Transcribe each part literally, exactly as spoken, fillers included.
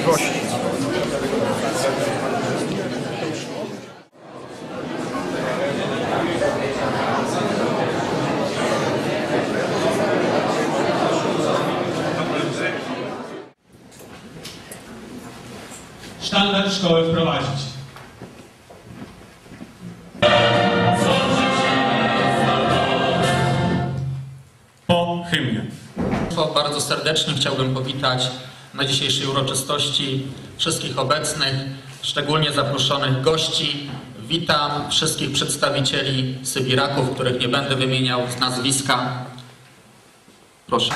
gości. Sztandar szkoły wprowadzić. Po hymnie. Bardzo serdecznie chciałbym powitać na dzisiejszej uroczystości wszystkich obecnych, szczególnie zaproszonych gości. Witam wszystkich przedstawicieli Sybiraków, których nie będę wymieniał z nazwiska. Proszę.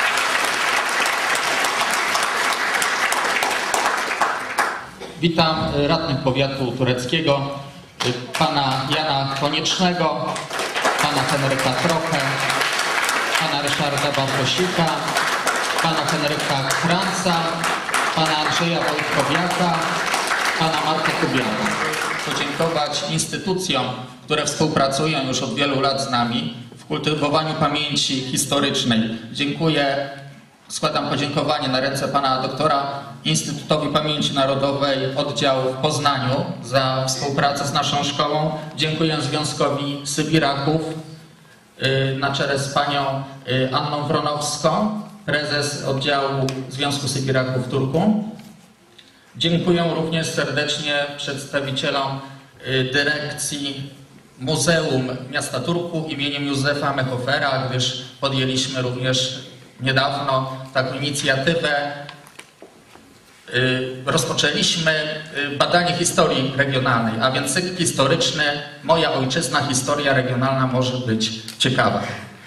Witam radnych powiatu tureckiego, pana Jana Koniecznego, pana Henryka Trochę, pana Ryszarda Bałkosika, pana Henryka Kranca, pana Andrzeja Wojtkowiaka, pana Marka Kubiaka. Podziękować instytucjom, które współpracują już od wielu lat z nami w kultywowaniu pamięci historycznej. Dziękuję, składam podziękowanie na ręce pana doktora Instytutowi Pamięci Narodowej oddziału w Poznaniu za współpracę z naszą szkołą. Dziękuję Związkowi Sybiraków na czele z panią Anną Wronowską, prezes oddziału Związku Sybiraków w Turku. Dziękuję również serdecznie przedstawicielom dyrekcji Muzeum Miasta Turku imieniem Józefa Mechofera, gdyż podjęliśmy również niedawno taką inicjatywę. Rozpoczęliśmy badanie historii regionalnej, a więc cykl historyczny Moja Ojczyzna, historia regionalna może być ciekawa.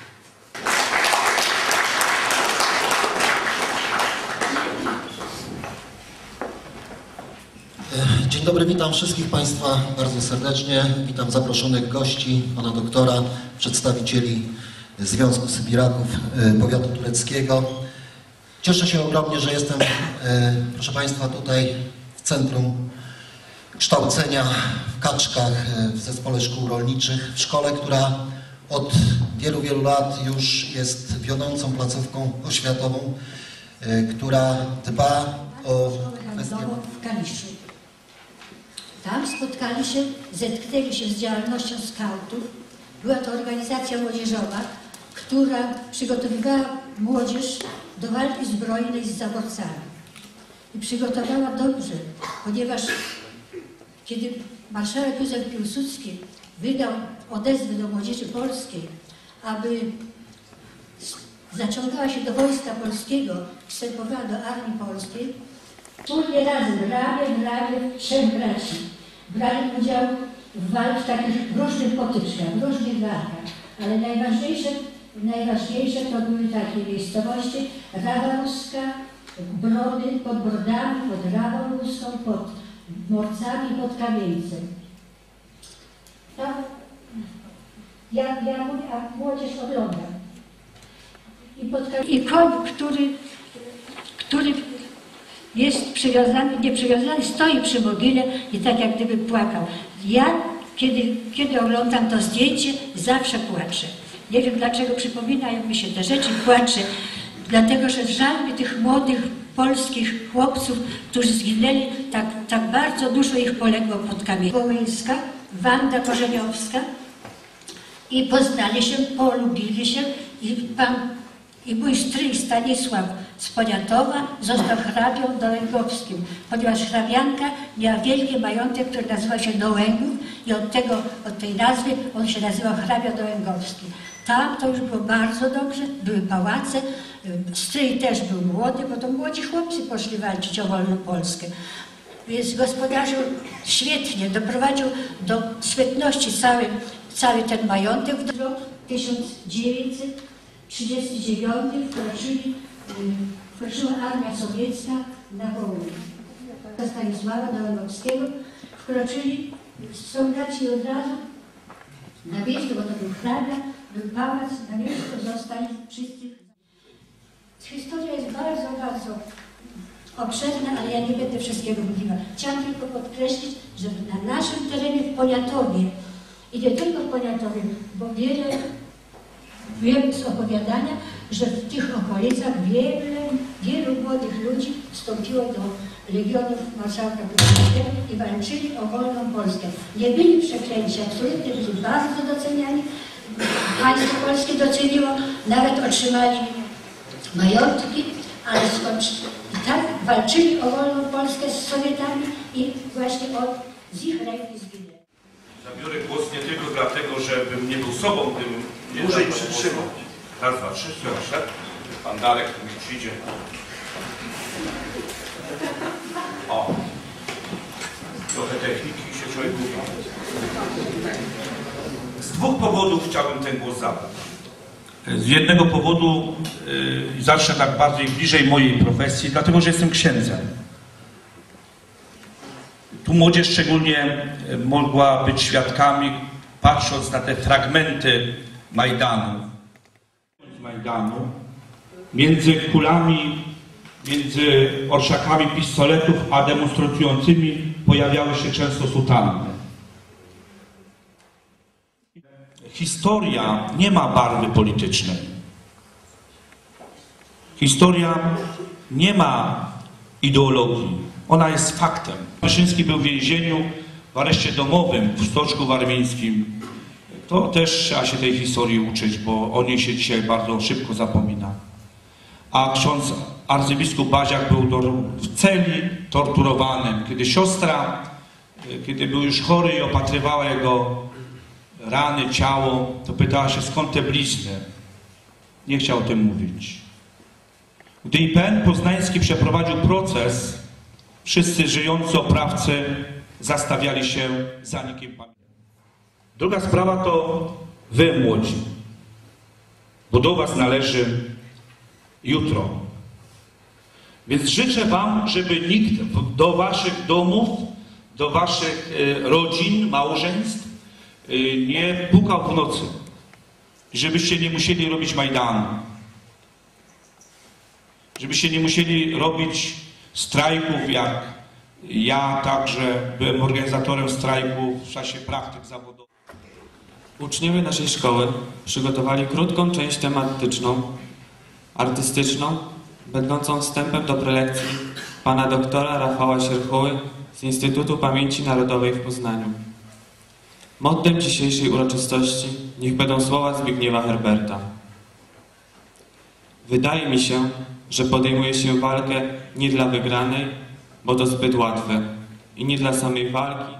Dzień dobry, witam wszystkich Państwa bardzo serdecznie. Witam zaproszonych gości, pana doktora, przedstawicieli Związku Sybiraków Powiatu Tureckiego. Cieszę się ogromnie, że jestem, proszę Państwa, tutaj w Centrum Kształcenia w Kaczkach, w Zespole Szkół Rolniczych, w szkole, która od wielu, wielu lat już jest wiodącą placówką oświatową, która dba o kwestie... w Kaliszu. Tam spotkali się, zetknęli się z działalnością skautów. Była to organizacja młodzieżowa, która przygotowywała młodzież do walki zbrojnej z zaborcami. I przygotowała dobrze, ponieważ kiedy marszałek Józef Piłsudski wydał odezwę do młodzieży polskiej, aby zaciągała się do wojska polskiego, wstępowała do armii polskiej, wspólnie razem, ramię w ramię, trzech braci brali udział w walkach, w takich różnych potyczkach, w różnych walkach, ale najważniejsze, najważniejsze to były takie miejscowości: Rawa Ruska, Brody, pod Brodami, pod Rawą Ruską, pod Morcami, pod Kamieńcem. Tam ja, ja mówię, a młodzież ogląda. I, pod, i koń, który, który jest przywiązany, nie przywiązany, stoi przy mogile i tak jak gdyby płakał. Ja, kiedy, kiedy oglądam to zdjęcie, zawsze płaczę. Nie wiem dlaczego przypominają mi się te rzeczy, płaczę. Dlatego, że żal mi tych młodych polskich chłopców, którzy zginęli, tak, tak bardzo dużo ich poległo pod kamieniem. Wołyńska, Wanda Korzeniowska i poznali się, polubili się i pan i mój stryj Stanisław z Poniatowa został hrabią dołęgowskim, ponieważ hrabianka miała wielki majątek, który nazywał się Dołęgów i od, tego, od tej nazwy on się nazywał hrabia dołęgowski. Tam to już było bardzo dobrze, były pałace, stryj też był młody, bo to młodzi chłopcy poszli walczyć o wolną Polskę. Więc gospodarzył świetnie, doprowadził do świetności cały, cały ten majątek. W roku tysiąc dziewięćset trzydziestym dziewiątym wkroczyli, wkroczyła armia sowiecka na Wołyń. Stanisława Dołęgowskiego wkroczyli soldaci od razu na miejscu, bo to był hrabia, był pałac, na miejscu zostali wszyscy. Historia jest bardzo, bardzo obszerna, ale ja nie będę wszystkiego mówiła. Chciałam tylko podkreślić, że na naszym terenie w Poniatowie i nie tylko w Poniatowie, bo wiele wiem z opowiadania, że w tych okolicach wiele, wielu młodych ludzi wstąpiło do Legionów Marszałka Piłsudskiego i walczyli o wolną Polskę. Nie byli przeklęci, absolutnie byli bardzo doceniani. Państwo polskie doceniło, nawet otrzymali majątki, ale skończyli. I tak walczyli o wolną Polskę z Sowietami i właśnie od z ich ręki zginęli. Zabiorę głos nie tylko dlatego, żebym nie był sobą, gdybym nie Dłużej zabrał przytrzymać. głosu. Raz, dwa, trzy, proszę. Pan Darek tu mi przyjdzie. O! Trochę techniki się człowiek gubi. Z dwóch powodów chciałbym ten głos zabrać. Z jednego powodu yy, zacznę tak bardziej bliżej mojej profesji, dlatego że jestem księdzem. Tu młodzież szczególnie mogła być świadkami, patrząc na te fragmenty Majdanu. Z Majdanu, między kulami, między orszakami pistoletów, a demonstrującymi pojawiały się często sutanny. Historia nie ma barwy politycznej. Historia nie ma ideologii. Ona jest faktem. Wyszyński był w więzieniu, w areszcie domowym, w Stoczku Warmińskim. To też trzeba się tej historii uczyć, bo o niej się dzisiaj bardzo szybko zapomina. A ksiądz arcybiskup Baziak był do, w celi torturowanym. Kiedy siostra, kiedy był już chory i opatrywała jego rany, ciało, to pytała się, skąd te blizny. Nie chciał o tym mówić. Gdy I P N poznański przeprowadził proces, wszyscy żyjący oprawcy zastawiali się zanikiem pamięci. Druga sprawa to wy, młodzi, bo do was należy jutro. Więc życzę wam, żeby nikt do waszych domów, do waszych rodzin, małżeństw nie pukał w nocy. Żebyście nie musieli robić Majdanu. Żebyście nie musieli robić strajków, jak ja także byłem organizatorem strajku w czasie praktyk zawodowych. Uczniowie naszej szkoły przygotowali krótką część tematyczną, artystyczną, będącą wstępem do prelekcji pana doktora Rafała Sierchuły z Instytutu Pamięci Narodowej w Poznaniu. Mottem dzisiejszej uroczystości niech będą słowa Zbigniewa Herberta. Wydaje mi się, że podejmuje się walkę nie dla wygranej, bo to zbyt łatwe, i nie dla samej walki.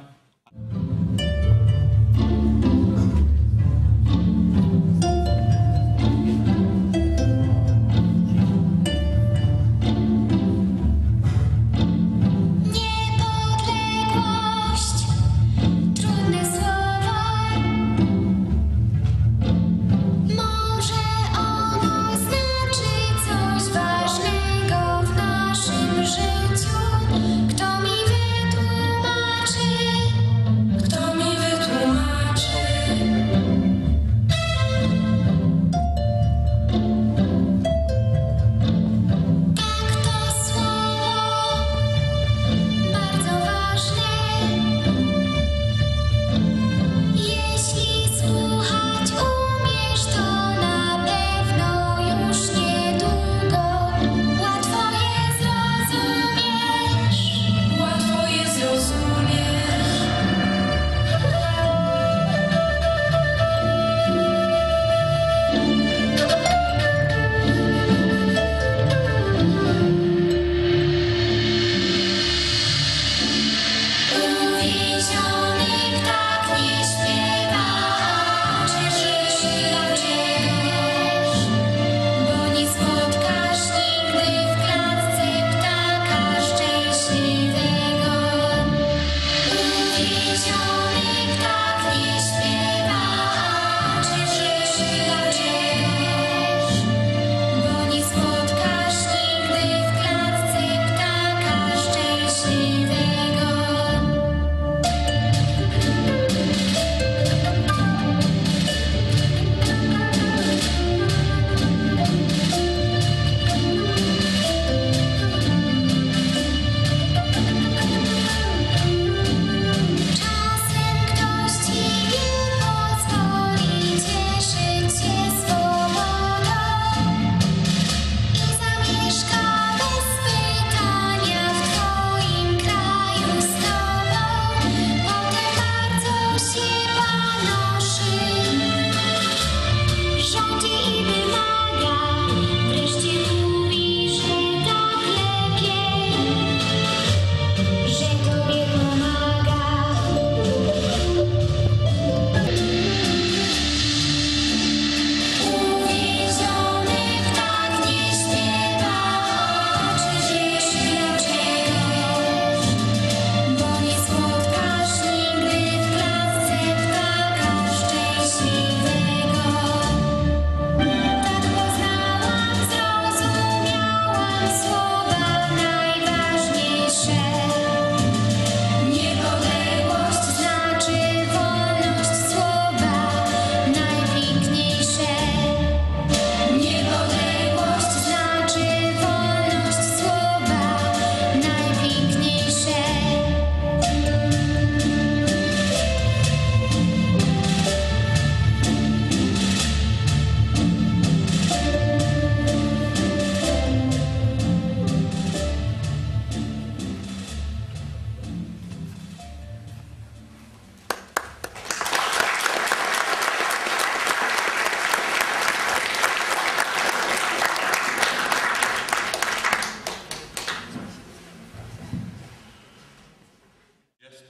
Kto mi wytłumaczy?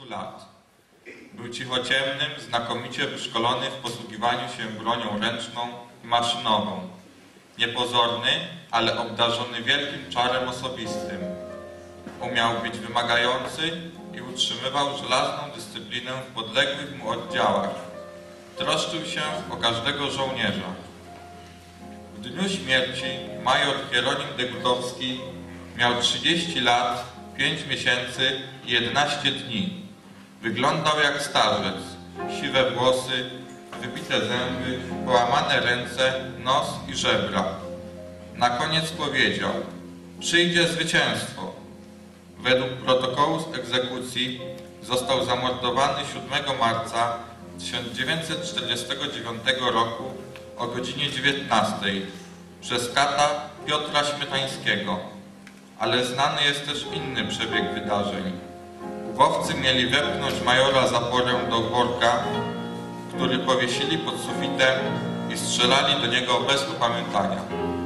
lat. Był cichociemnym, znakomicie wyszkolony w posługiwaniu się bronią ręczną i maszynową. Niepozorny, ale obdarzony wielkim czarem osobistym. Umiał być wymagający i utrzymywał żelazną dyscyplinę w podległych mu oddziałach. Troszczył się o każdego żołnierza. W dniu śmierci major Hieronim Degutowski miał trzydzieści lat, pięć miesięcy i jedenaście dni. Wyglądał jak starzec, siwe włosy, wybite zęby, połamane ręce, nos i żebra. Na koniec powiedział: przyjdzie zwycięstwo. Według protokołu z egzekucji został zamordowany siódmego marca tysiąc dziewięćset czterdziestego dziewiątego roku o godzinie dziewiętnastej przez kata Piotra Śmietańskiego. Ale znany jest też inny przebieg wydarzeń. Łowcy mieli wepchnąć majora zaporę do worka, który powiesili pod sufitem i strzelali do niego bez upamiętania.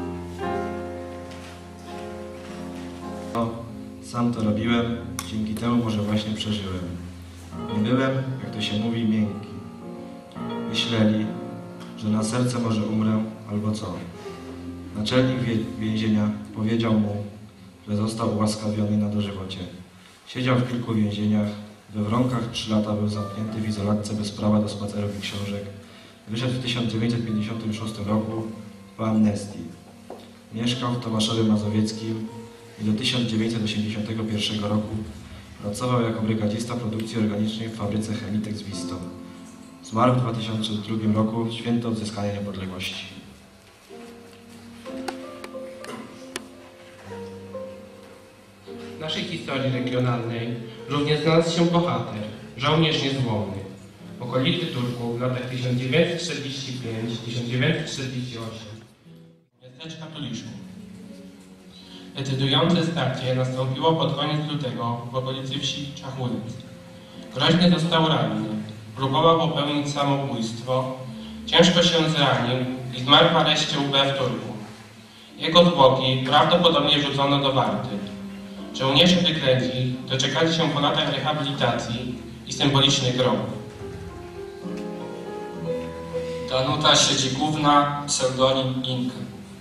No, sam to robiłem, dzięki temu może właśnie przeżyłem. Nie byłem, jak to się mówi, miękki. Myśleli, że na serce może umrę, albo co. Naczelnik więzienia powiedział mu, że został ułaskawiony na dożywocie. Siedział w kilku więzieniach, we Wronkach trzy lata był zamknięty w izolatce bez prawa do spacerów i książek. Wyszedł w tysiąc dziewięćset pięćdziesiątym szóstym roku po amnestii. Mieszkał w Tomaszowie Mazowieckim i do tysiąc dziewięćset osiemdziesiątego pierwszego roku pracował jako brygadzista produkcji organicznej w fabryce Chemitex w Wisto. Zmarł w dwa tysiące drugim roku w święto odzyskania niepodległości. W naszej historii regionalnej również znalazł się bohater, żołnierz niezłomny. W okolicy Turków w latach tysiąc dziewięćset czterdziestym piątym do tysiąc dziewięćset czterdziestego ósmego miasteczka Tuliszków. Decydujące starcie nastąpiło pod koniec lutego w okolicy wsi Czachulec. Groźnie został ranny, próbował popełnić samobójstwo, ciężko się zranił i zmarł w areszcie U B w Turku. Jego zwłoki prawdopodobnie wrzucono do Warty. Żołnierze wyklęci doczekali się po latach rehabilitacji i symbolicznych grobów. Danuta Siedzikówna, pseudonim Inka.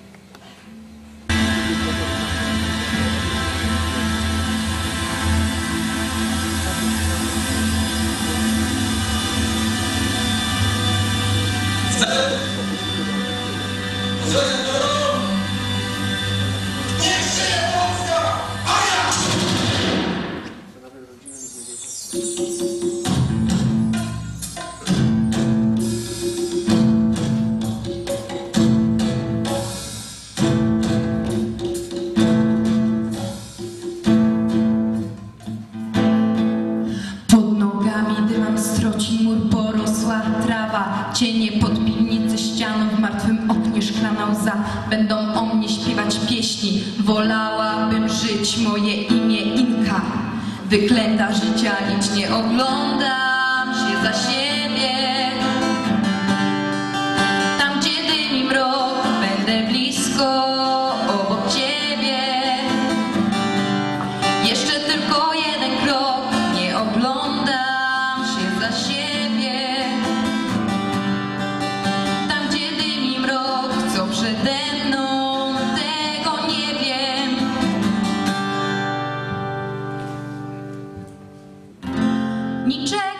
Cienie pod piwnicy ścianą, w martwym oknie szklana łza. Będą o mnie śpiewać pieśni. Wolałabym żyć, moje imię Inka. Wyklęta życia nic nie oglądam się za siebie. Tam gdzie dym i mrok, będę blisko obok ciebie. Jeszcze tylko jeden krok, nie oglądam się za siebie. Przede mną, tego nie wiem. Niczego